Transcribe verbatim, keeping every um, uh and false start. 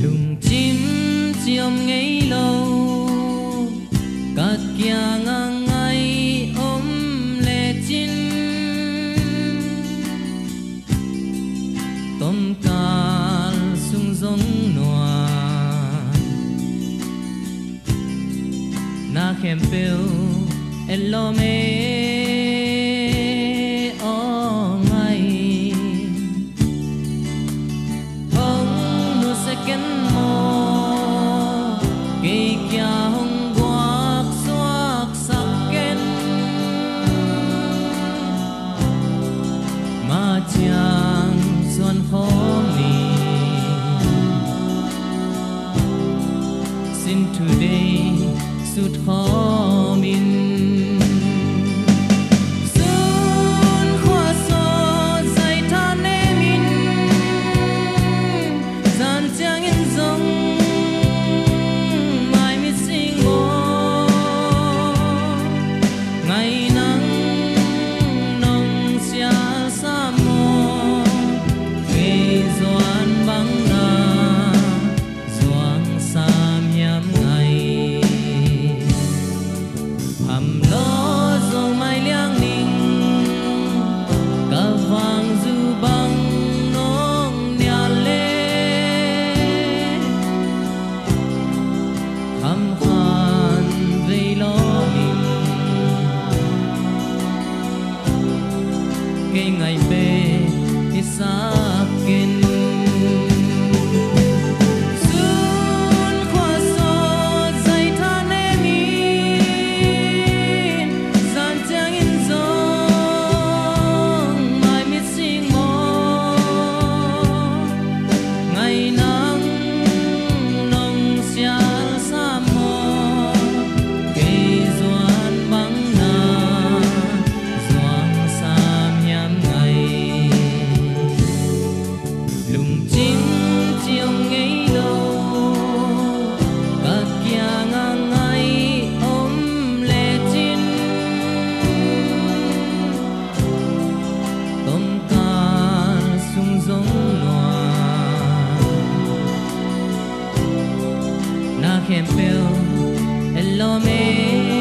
lùng chim chiom ngây lâu cát kia ngang ngay ôm lệ chín tôm cá sung giống nua na khem pêu elo me o ngay hong nu se ken mo ke kya hong guak suak sak ken ma chang xuân khom ni sin today sut khom in ngày về thì xa kinh xuân khoa so dây than em in gian trang in giông mai miết sinh mơ ngày nắng nông xa xa mơ cây doan băng na doan xa nhắm lùng chim chiều ngây lâu cát kia ngang ngay ôm lệ chín tôm cá sung giống nua na khem pêu elo me